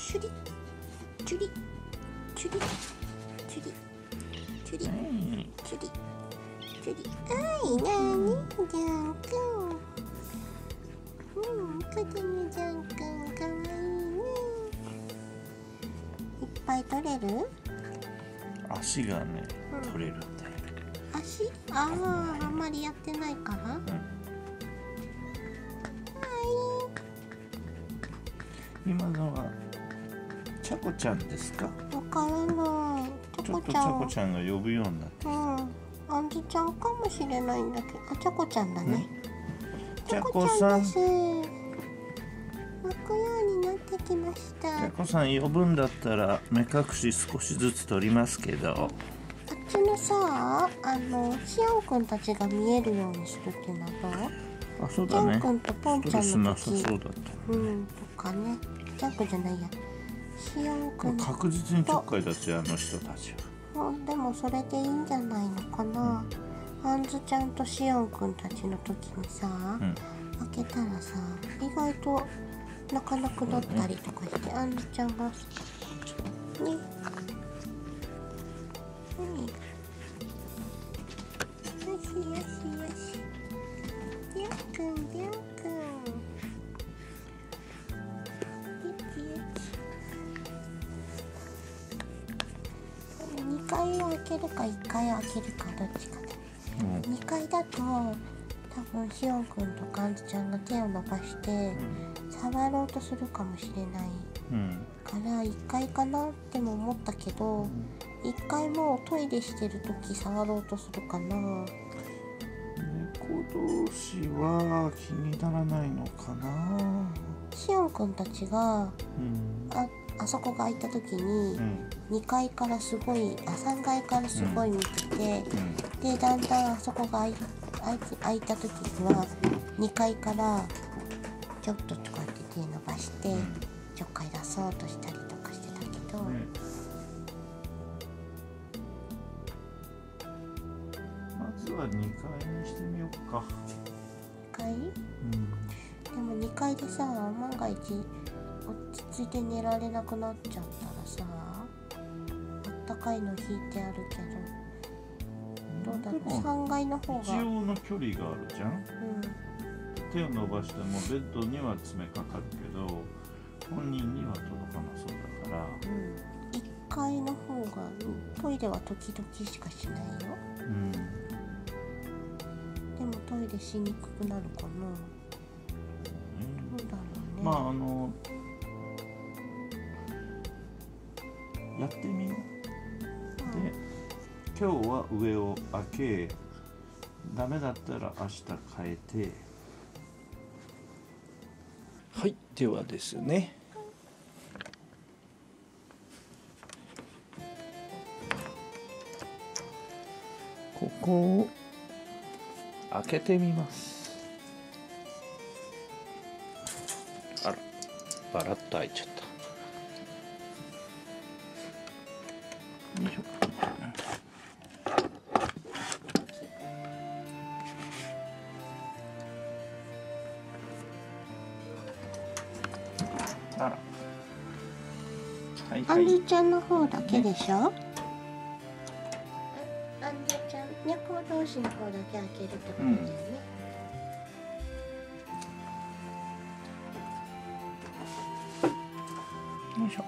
チュリチュリチュリチュリチュリチュリチュリ。はい、なにジャン君。子供ジャン君かわいいね。いっぱい取れる？ 足がね、取れるんだよ。 足？あんまりやってないから。 今のはちゃこちゃんですか？ わからない。 ちょっとちゃこちゃんが呼ぶようになってきた。 あんずちゃんかもしれないんだけど、ちゃこちゃんだね。 ちゃこさん。 泣くようになってきました。 ちゃこさん呼ぶんだったら目隠し少しずつ取りますけど。 あっちのさ、しおんくんたちが見えるようにするっていうのはどう？ あ、そうだね。 ジャンくんとポンちゃんの時。 ストレスなさそうだった。 とかね。ジャンくんじゃないや。しおんくん。 確実にちょっかいだってあの人たちは。でもそれでいいんじゃないのかな。あんずちゃんとしおんくんたちの時にさ、開けたらさ、意外と泣かなくなったりとかして、あんずちゃんがね。よしよしよし。りょうくんりょうくん。2階を開けるか1階を開けるかどっちかで、2階だと多分しおんくんとかあんずちゃんが手を伸ばして、触ろうとするかもしれない、から1階かなっても思ったけど、1階もトイレしてる時触ろうとするかな。 猫同士は気にならないのかな。 しおんくんたちが、あそこが開いた時に、2階からすごい3階からすごい見てて、でだんだんあそこが開いた時には2階からちょっととかって手伸ばして、ちょっかい出そうとしたりとかしてたけど、 まずは2階にしてみようか。 2階？でも2階でさ、万が一落ち着いて寝られなくなっちゃったらさ、あったかいの引いてあるけど、どうだろう。3階の方が一応の距離があるじゃん。手を伸ばしてもベッドには詰めかかるけど本人には届かなそうだから、 1階の方が、トイレは時々しかしないよ。でもトイレしにくくなるかな。どうだろうね。 まあやってみよう。で、今日は上を開け、ダメだったら明日変えて。はい、ではですね。ここを開けてみます。あら、バラッと開いちゃった。よいしょ。あら。はいはい。 あんずちゃんの方だけでしょ？あんずちゃん、猫同士の方だけ開けるってことだよね。 よいしょ。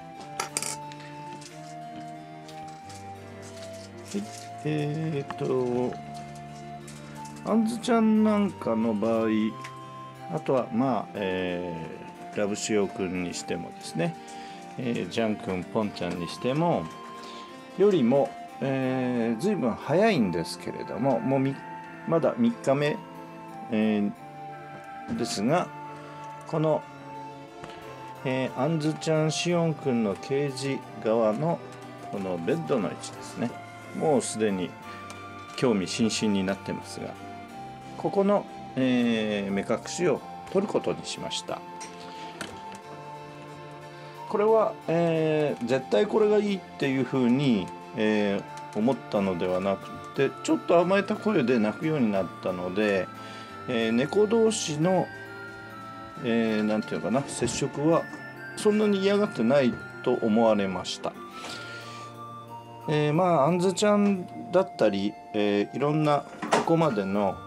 はい、あんずちゃんなんかの場合、あとはラブしおくんにしてもですね、ジャンくん、ポンちゃんにしてもよりも、ずいぶん早いんですけれども、もうまだ3日目、ですが、この、あんずちゃん、しおんくんのケージ側のこのベッドの位置ですね、もうすでに興味津々になってますが、ここの、目隠しを取ることにしました。これは、絶対これがいいっていうふうに、思ったのではなくて、ちょっと甘えた声で泣くようになったので、猫同士の、なんていうのかな、接触はそんなに嫌がってないと思われました。あんずちゃんだったり、いろんなここまでの、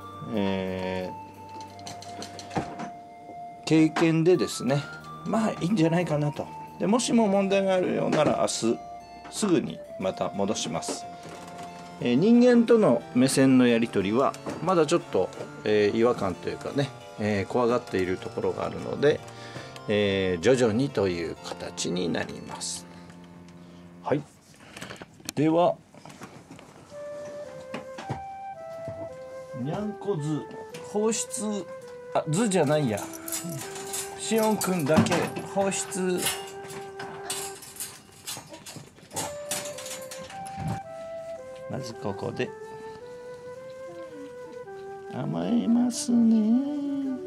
経験でですね、いいんじゃないかなと。でもしも問題があるようなら明日すぐにまた戻します。人間との目線のやり取りはまだちょっと、違和感というかね、怖がっているところがあるので、徐々にという形になります。はい、ではにゃんこ図放出、図じゃないや、しおんくんだけ放出。まずここで甘えますね。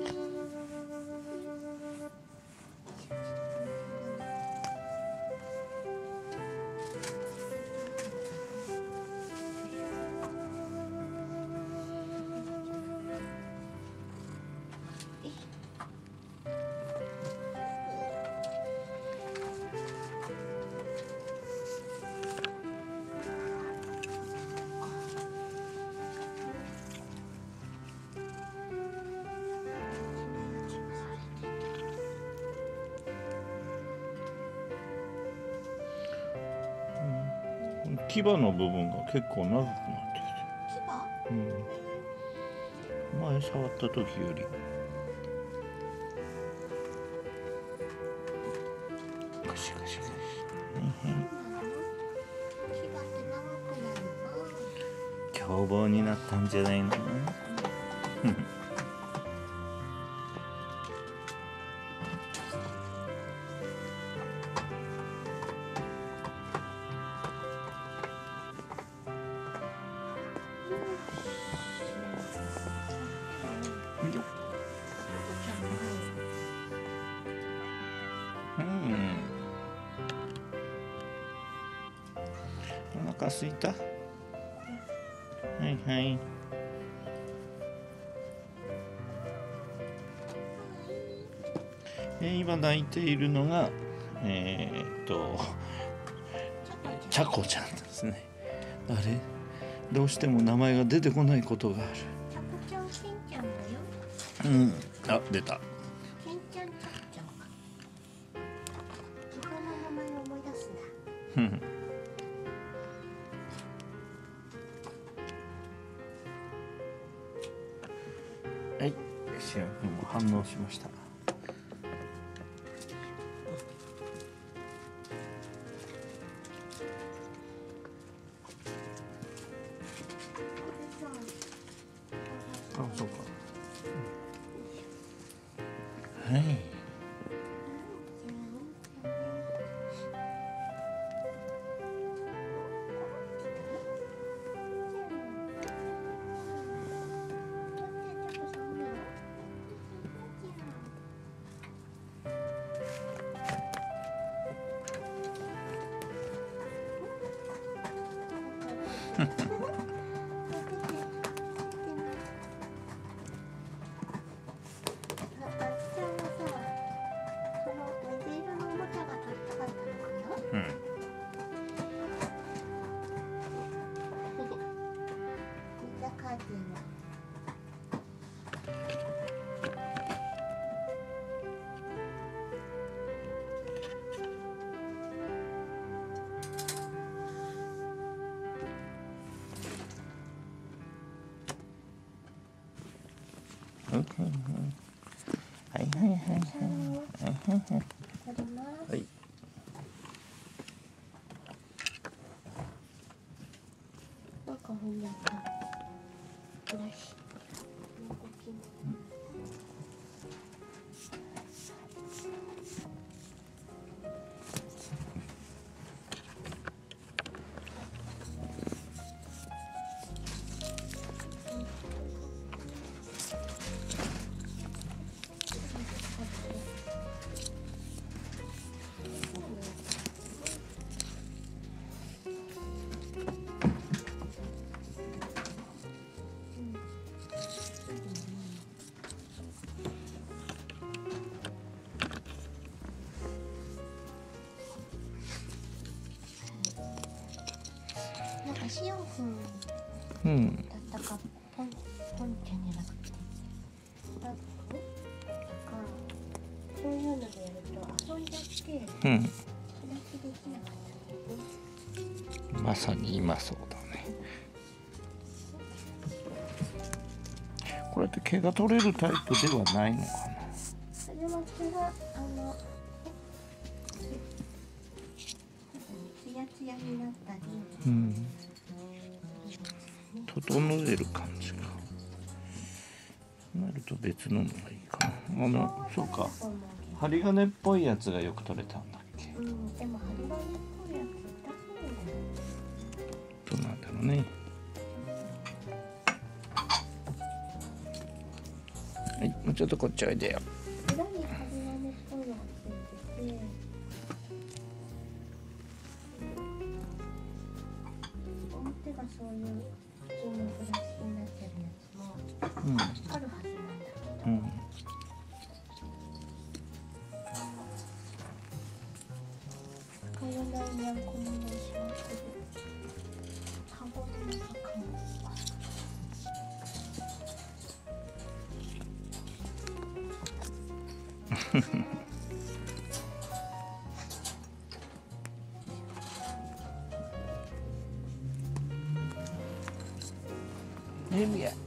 牙の部分が結構長くなってきてる。前触った時よりガシガシガシ。凶暴になったんじゃないの？お腹すいた？はいはい。今泣いているのがちゃこちゃんですね。あれ、どうしても名前が出てこないことがある。 ちゃこちゃん、しんちゃんだよ。 出た。 しんちゃん、ちゃこちゃん。自分の名前を思い出すんだ。 はい、しおんくんも反応しました。そうか。はい。はいはいはいはいはい。 なんか踏んじゃった。ブラシ。 なんかしおんくんだったか、ポンちゃんじゃなくて、なんかそういうのでやると遊んじゃって、それだけできなかったね。 まさに今そうだね。これって毛が取れるタイプではないのかな。 それは毛がツヤツヤになったり、 整える感じか。なると別のがいいかな。そうか。針金っぽいやつがよく取れたんだっけ。 でも針金っぽいやつ痛そうだよ。 どうなんだろうね。はい、もうちょっとこっちおいでよ。 裏に針金っぽいのがついてて、表がそういう普通のブラシになってるやつもあるはずなんだけど、使わないにゃんこものしますけど、カゴの中かも。 ネミヤ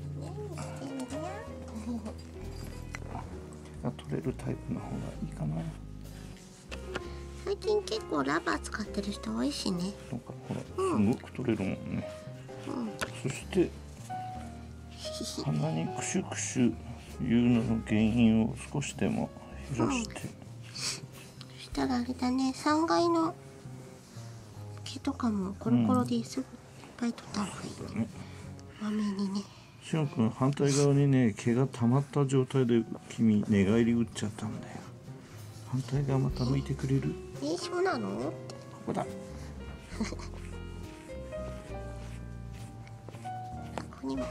が取れるタイプの方がいいかな。 最近結構ラバー使ってる人多いしね。 そうか、ほら、すごく取れるもんね。そして鼻にクシュクシュいうのの原因を少しでも減らして、 そしたらあれだね、3階の毛とかもコロコロですぐいっぱい取った方がいい、 そうだね。 まめにね。 しおんくん、反対側にね、毛が溜まった状態で君寝返り打っちゃったんだよ。反対側また向いてくれる？ そうなの？ ここだ。 ここにも。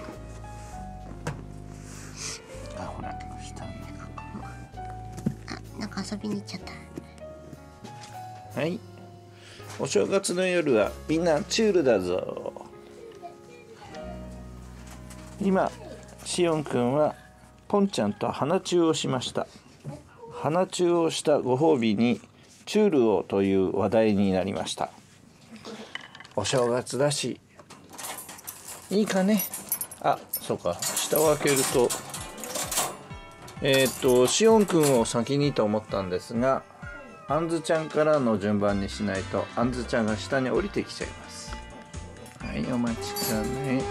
あ、ほら、下に。 なんか遊びに行っちゃった。 はい。お正月の夜はみんなチュールだぞ。今、しおんくんはポンちゃんと鼻チューをしました。鼻チューをしたご褒美にチュールをという話題になりました。お正月だしいいかね。あ、そうか、下を開けるとしおんくんを先にと思ったんですが、あんずちゃんからの順番にしないとあんずちゃんが下に降りてきちゃいます。はい、お待ちくださいね。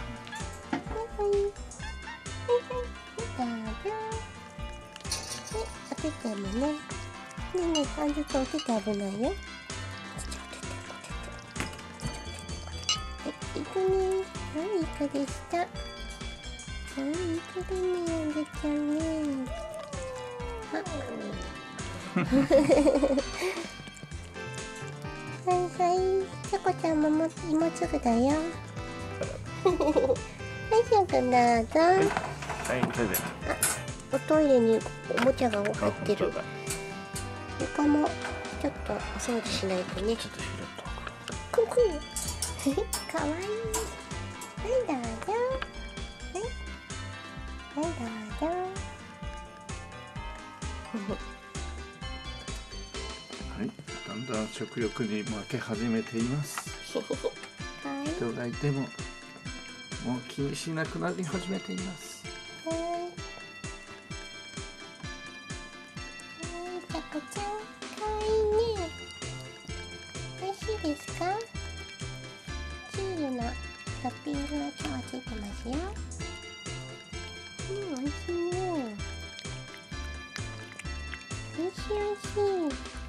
お手手もね。ねえねえ、あんずとお手手危ないよ。はい、いくね。はい、いかでした。はい、いくだね、あんずちゃんね。はいはい、ちゃこちゃんももうすぐだよ。はい、しおんくんどうぞ。 はい、それで。 おトイレにおもちゃが入ってる。床もちょっとお掃除しないとね。 ちょっと拾っとくんくん。かわいい。はい、どうぞ。はい、はい、どうぞ。 はい、だんだん食欲に負け始めています。人がいてももう気にしなくなり始めています。 ちゃこちゃん、かわいいね。美味しいですか？チールのトッピングが今日はついてますよ。美味しいね。美味しい美味しい。